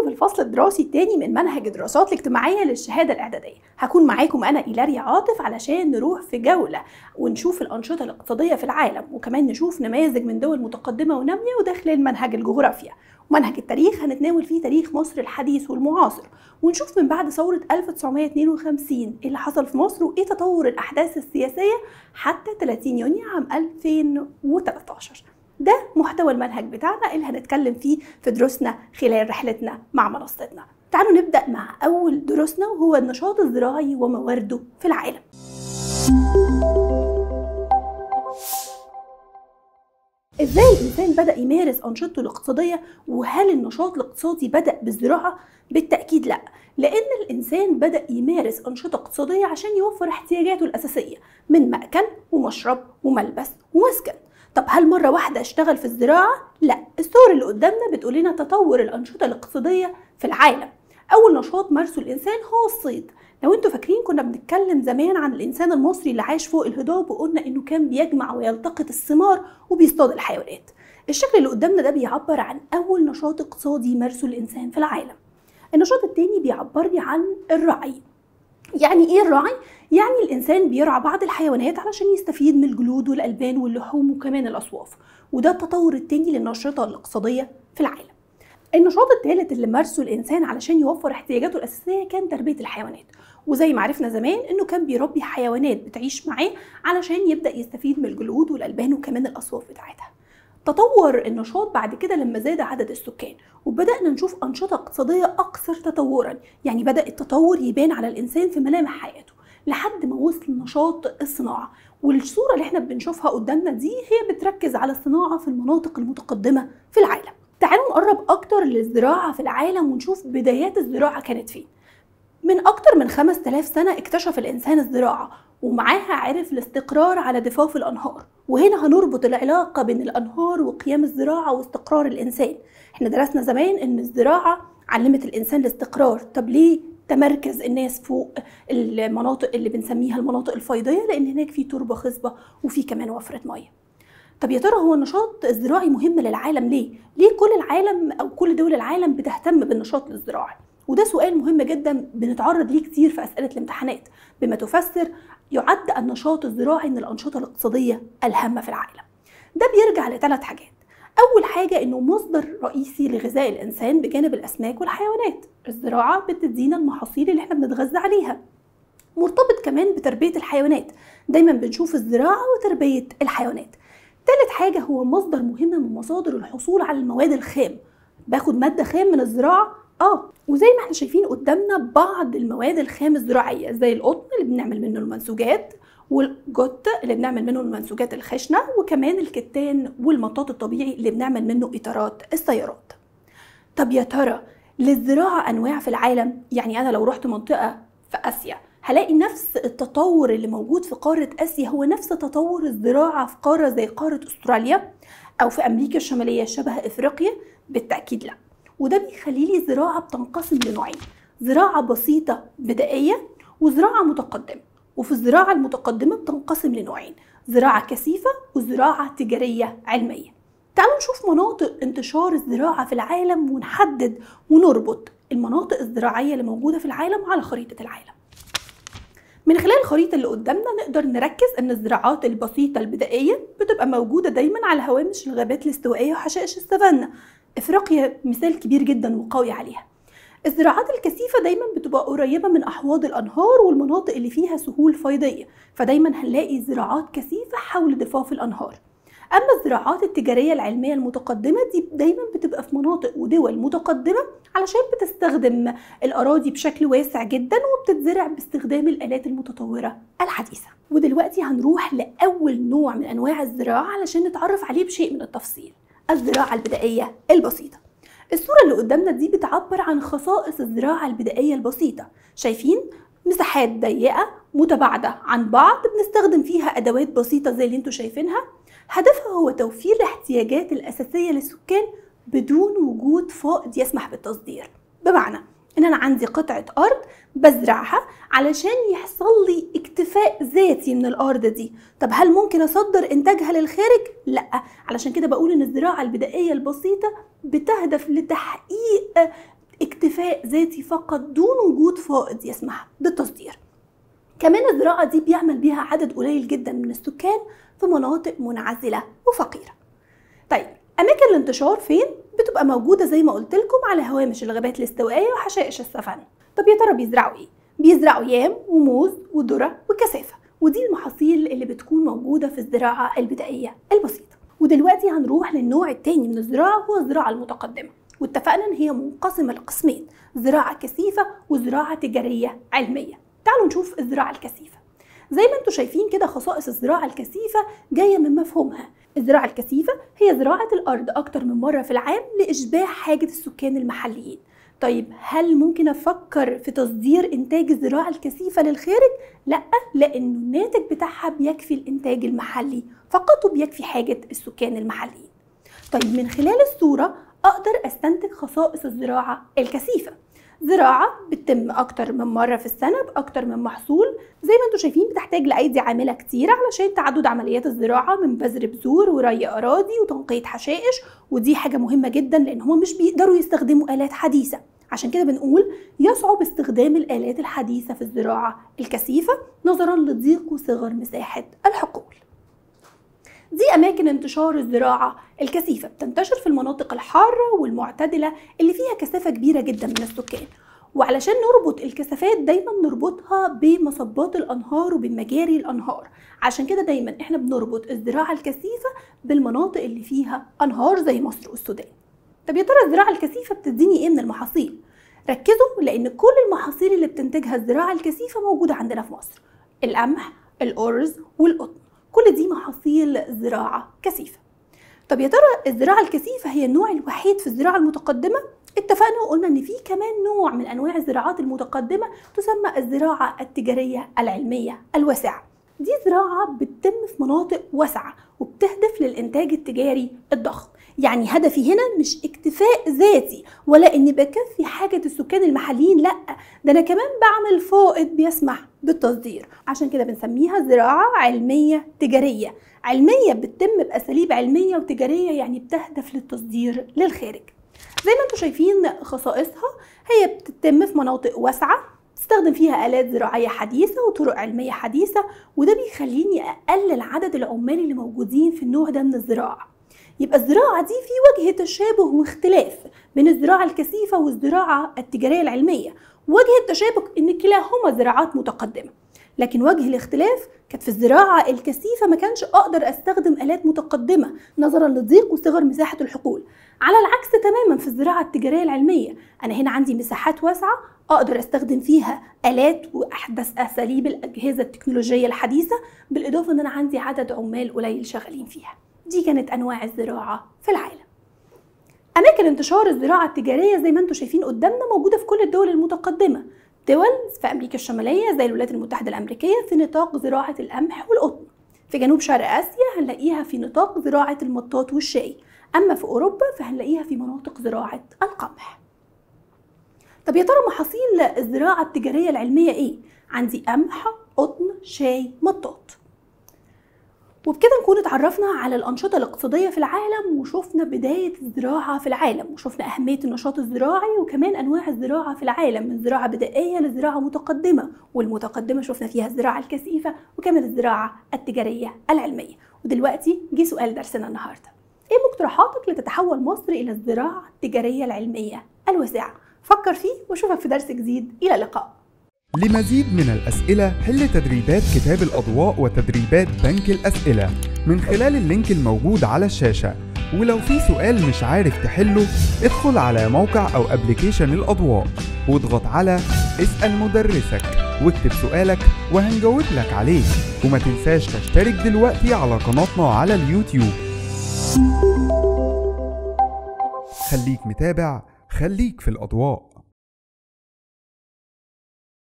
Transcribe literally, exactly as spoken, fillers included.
بيكم في الفصل الدراسي الثاني من منهج الدراسات الاجتماعية للشهادة الإعدادية. هكون معاكم أنا إيلاريا عاطف علشان نروح في جولة ونشوف الأنشطة الاقتصادية في العالم، وكمان نشوف نماذج من دول متقدمة ونامية، وداخل المنهج الجغرافيا ومنهج التاريخ هنتناول فيه تاريخ مصر الحديث والمعاصر، ونشوف من بعد ثورة ألف وتسعمائة واثنين وخمسين ايه اللي حصل في مصر وايه تطور الأحداث السياسية حتى ثلاثين يونيو عام ألفين وثلاثة عشر. ده محتوى المنهج بتاعنا اللي هنتكلم فيه في دروسنا خلال رحلتنا مع منصتنا. تعالوا نبدأ مع أول دروسنا، وهو النشاط الزراعي وموارده في العالم. ازاي الإنسان بدأ يمارس أنشطته الاقتصادية؟ وهل النشاط الاقتصادي بدأ بالزراعة؟ بالتأكيد لا، لأن الإنسان بدأ يمارس أنشطة اقتصادية عشان يوفر احتياجاته الأساسية من مأكل ومشرب وملبس ومسكن. طب هل مرة واحدة اشتغل في الزراعة؟ لا، الصور اللي قدامنا بتقول لنا تطور الأنشطة الاقتصادية في العالم. أول نشاط مارسه الإنسان هو الصيد. لو انتوا فاكرين كنا بنتكلم زمان عن الإنسان المصري اللي عايش فوق الهضاب، وقلنا إنه كان بيجمع ويلتقط الثمار وبيصطاد الحيوانات. الشكل اللي قدامنا ده بيعبر عن أول نشاط اقتصادي مارسه الإنسان في العالم. النشاط التاني بيعبر لي عن الرعي. يعني ايه الرعي؟ يعني الإنسان بيرعى بعض الحيوانات علشان يستفيد من الجلود والألبان واللحوم وكمان الأصواف، وده التطور التاني للنشاطة الاقتصادية في العالم. النشاط الثالث اللي مارسه الإنسان علشان يوفر احتياجاته الأساسية كان تربية الحيوانات، وزي ما عرفنا زمان إنه كان بيربي حيوانات بتعيش معاه علشان يبدأ يستفيد من الجلود والألبان وكمان الأصواف بتاعتها. تطور النشاط بعد كده لما زاد عدد السكان، وبدأنا نشوف أنشطة اقتصادية أكثر تطورا، يعني بدأ التطور يبان على الإنسان في ملامح حياته لحد ما وصل نشاط الصناعة. والصورة اللي احنا بنشوفها قدامنا دي هي بتركز على الصناعة في المناطق المتقدمة في العالم. تعالوا نقرب أكتر للزراعة في العالم ونشوف بدايات الزراعة كانت فين. من أكتر من خمسة آلاف سنة اكتشف الإنسان الزراعة، ومعاها عرف الاستقرار على ضفاف الأنهار. وهنا هنربط العلاقة بين الأنهار وقيام الزراعة واستقرار الإنسان. احنا درسنا زمان إن الزراعة علمت الإنسان الاستقرار. طب ليه تمركز الناس فوق المناطق اللي بنسميها المناطق الفيضية؟ لأن هناك في تربة خصبة وفي كمان وفرة مية. طب يا ترى هو النشاط الزراعي مهم للعالم ليه؟ ليه كل العالم أو كل دول العالم بتهتم بالنشاط الزراعي؟ وده سؤال مهم جدا بنتعرض ليه كتير في أسئلة الامتحانات، بما تفسر يعد النشاط الزراعي من الأنشطة الاقتصادية الهامة في العالم. ده بيرجع لثلاث حاجات. أول حاجة إنه مصدر رئيسي لغذاء الإنسان بجانب الأسماك والحيوانات. الزراعة بتدينا المحاصيل اللي احنا بنتغذى عليها. مرتبط كمان بتربية الحيوانات، دايما بنشوف الزراعة وتربية الحيوانات. ثالث حاجة هو مصدر مهم من مصادر الحصول على المواد الخام. باخد مادة خام من الزراعة اه وزي ما احنا شايفين قدامنا بعض المواد الخام الزراعية زي القطن اللي بنعمل منه المنسوجات، والجوت اللي بنعمل منه المنسوجات الخشنة، وكمان الكتان والمطاط الطبيعي اللي بنعمل منه إطارات السيارات. طب يا ترى للزراعة أنواع في العالم؟ يعني أنا لو رحت منطقة في آسيا هلاقي نفس التطور اللي موجود في قارة آسيا هو نفس تطور الزراعة في قارة زي قارة أستراليا أو في أمريكا الشمالية شبه إفريقيا؟ بالتأكيد لا. وده بيخلي لي زراعة بتنقسم لنوعين: زراعة بسيطة بدائية وزراعة متقدمة. وفي الزراعة المتقدمة بتنقسم لنوعين: زراعة كثيفة وزراعة تجارية علمية. تعالوا نشوف مناطق انتشار الزراعة في العالم ونحدد ونربط المناطق الزراعية اللي موجودة في العالم على خريطة العالم. من خلال الخريطة اللي قدامنا نقدر نركز ان الزراعات البسيطة البدائية بتبقى موجودة دايما على هوامش الغابات الاستوائية وحشائش السافانا. افريقيا مثال كبير جدا وقوي عليها. الزراعات الكثيفة دايما بتبقى قريبة من احواض الانهار والمناطق اللي فيها سهول فيضية، فدايما هنلاقي زراعات كثيفة حول ضفاف الانهار. اما الزراعات التجارية العلمية المتقدمة دي دايما بتبقى في مناطق ودول متقدمة علشان بتستخدم الاراضي بشكل واسع جدا وبتتزرع باستخدام الالات المتطورة الحديثة. ودلوقتي هنروح لاول نوع من انواع الزراعة علشان نتعرف عليه بشيء من التفصيل: الزراعة البدائية البسيطة. الصورة اللي قدامنا دي بتعبر عن خصائص الزراعة البدائية البسيطة. شايفين مساحات ضيقة متباعدة عن بعض بنستخدم فيها أدوات بسيطة زي اللي انتوا شايفينها. هدفها هو توفير الاحتياجات الأساسية للسكان بدون وجود فائض يسمح بالتصدير. بمعنى ان انا عندي قطعة ارض بزرعها علشان يحصل لي اكتفاء ذاتي من الارض دي. طب هل ممكن اصدر انتاجها للخارج؟ لا. علشان كده بقول ان الزراعة البدائية البسيطة بتهدف لتحقيق اكتفاء ذاتي فقط دون وجود فائض يسمح بالتصدير. كمان الزراعة دي بيعمل بيها عدد قليل جدا من السكان في مناطق منعزلة وفقيرة. طيب أماكن الانتشار فين؟ بتبقى موجودة زي ما قلت لكم على هوامش الغابات الاستوائية وحشائش السافانا. طب يا ترى بيزرعوا إيه؟ بيزرعوا يام وموز وذرة وكثافة، ودي المحاصيل اللي بتكون موجودة في الزراعة البدائية البسيطة. ودلوقتي هنروح للنوع التاني من الزراعة، هو الزراعة المتقدمة، واتفقنا إن هي منقسمة لقسمين: زراعة كثيفة وزراعة تجارية علمية. تعالوا نشوف الزراعة الكثيفة. زي ما انتم شايفين كده، خصائص الزراعة الكثيفة جاية من مفهومها. الزراعة الكثيفة هي زراعة الأرض أكتر من مرة في العام لإشباع حاجة السكان المحليين. طيب هل ممكن أفكر في تصدير إنتاج الزراعة الكثيفة للخارج؟ لأ، لأنه الناتج بتاعها بيكفي الإنتاج المحلي فقط وبيكفي حاجة السكان المحليين. طيب من خلال الصورة أقدر أستنتج خصائص الزراعة الكثيفة. زراعة بتتم أكتر من مرة في السنة بأكتر من محصول. زي ما انتم شايفين بتحتاج لأيدي عاملة كتيرة علشان تعدد عمليات الزراعة، من بذر بذور وري أراضي وتنقية حشائش، ودي حاجة مهمة جدا لأن هم مش بيقدروا يستخدموا آلات حديثة. عشان كده بنقول يصعب استخدام الآلات الحديثة في الزراعة الكثيفة نظرا لضيق وصغر مساحة الحقول. دي أماكن انتشار الزراعة الكثيفة، بتنتشر في المناطق الحارة والمعتدلة اللي فيها كثافة كبيرة جدا من السكان. وعلشان نربط الكثافات دايما نربطها بمصبات الأنهار وبمجاري الأنهار، عشان كده دايما احنا بنربط الزراعة الكثيفة بالمناطق اللي فيها أنهار زي مصر والسودان. طب يا ترى الزراعة الكثيفة بتديني ايه من المحاصيل؟ ركزوا، لأن كل المحاصيل اللي بتنتجها الزراعة الكثيفة موجودة عندنا في مصر: القمح، الأرز، والقطن. كل دي محاصيل زراعة كثيفة. طب يا ترى الزراعة الكثيفة هي النوع الوحيد في الزراعة المتقدمة؟ اتفقنا وقلنا ان في كمان نوع من انواع الزراعات المتقدمة تسمى الزراعة التجارية العلمية الواسعة. دي زراعة بتتم في مناطق واسعة وبتهدف للإنتاج التجاري الضخم. يعني هدفي هنا مش اكتفاء ذاتي ولا اني بكفي حاجة السكان المحليين، لا، ده انا كمان بعمل فائض بيسمح بالتصدير. عشان كده بنسميها زراعة علمية تجارية. علمية بتتم بأساليب علمية وتجارية، يعني بتهدف للتصدير للخارج. زي ما انتم شايفين خصائصها، هي بتتم في مناطق واسعة، تستخدم فيها آلات زراعية حديثة وطرق علمية حديثة، وده بيخليني أقلل عدد العمال اللي موجودين في النوع ده من الزراعة. يبقى الزراعة دي في وجه تشابه واختلاف بين الزراعة الكثيفة والزراعة التجارية العلمية. وجه التشابه إن كلاهما زراعات متقدمة، لكن وجه الاختلاف كانت في الزراعة الكثيفة ما كانش أقدر أستخدم آلات متقدمة نظرا لضيق وصغر مساحة الحقول. على العكس تماما في الزراعة التجارية العلمية، أنا هنا عندي مساحات واسعة أقدر أستخدم فيها آلات وأحدث أساليب الأجهزة التكنولوجية الحديثة، بالإضافة أن أنا عندي عدد عمال قليل شغالين فيها. دي كانت أنواع الزراعة في العالم. أماكن انتشار الزراعة التجارية زي ما انتم شايفين قدامنا موجودة في كل الدول المتقدمة. دول في أمريكا الشمالية زي الولايات المتحدة الأمريكية في نطاق زراعة القمح والقطن. في جنوب شرق آسيا هنلاقيها في نطاق زراعة المطاط والشاي. أما في أوروبا فهنلاقيها في مناطق زراعة القمح. طب يا ترى محاصيل الزراعة التجارية العلمية إيه؟ عندي قمح، قطن، شاي، مطاط. وبكده نكون اتعرفنا على الأنشطة الاقتصادية في العالم، وشوفنا بداية الزراعة في العالم، وشوفنا أهمية النشاط الزراعي وكمان أنواع الزراعة في العالم، من زراعة بدائية لزراعة متقدمة، والمتقدمة شوفنا فيها الزراعة الكثيفة وكمان الزراعة التجارية العلمية. ودلوقتي جه سؤال درسنا النهاردة: إيه مقترحاتك لتتحول مصر إلى الزراعة التجارية العلمية الواسعة؟ فكر فيه واشوفك في درس جديد. إلى اللقاء. لمزيد من الأسئلة حل تدريبات كتاب الأضواء وتدريبات بنك الأسئلة من خلال اللينك الموجود على الشاشة. ولو في سؤال مش عارف تحله، ادخل على موقع أو أبليكيشن الأضواء واضغط على اسأل مدرسك واكتب سؤالك وهنجاوب لك عليه. وما تنساش تشترك دلوقتي على قناتنا على اليوتيوب. خليك متابع، خليك في الأضواء.